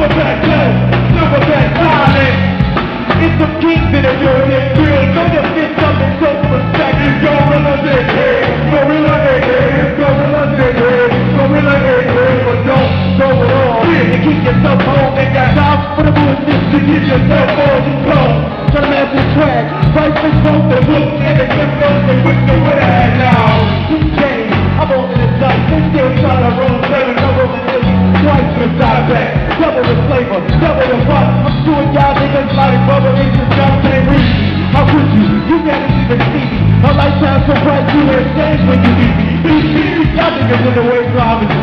silverback, silverback violence. It's some kings in the building, real. Know your fist up and show some respect. Gorillas in here, gorilla in here, gorillas in here, gorilla in here, but don't go it all. And keep yourself home, ain't got time for the bullshit to get yourself all you go. Try to laugh and swag, right for both the books and the gift goes and whip the what I had now. DJ, I'm on to this life, they still trying to roll, seven, double the million, twice to the side back, double the flavor, double the fun. I'm doing y'all niggas like bubble into jump and reach. How could you? You can't even see me. A lifetime so bright, you wear stands when you meet me. Y'all niggas in the way, so I'm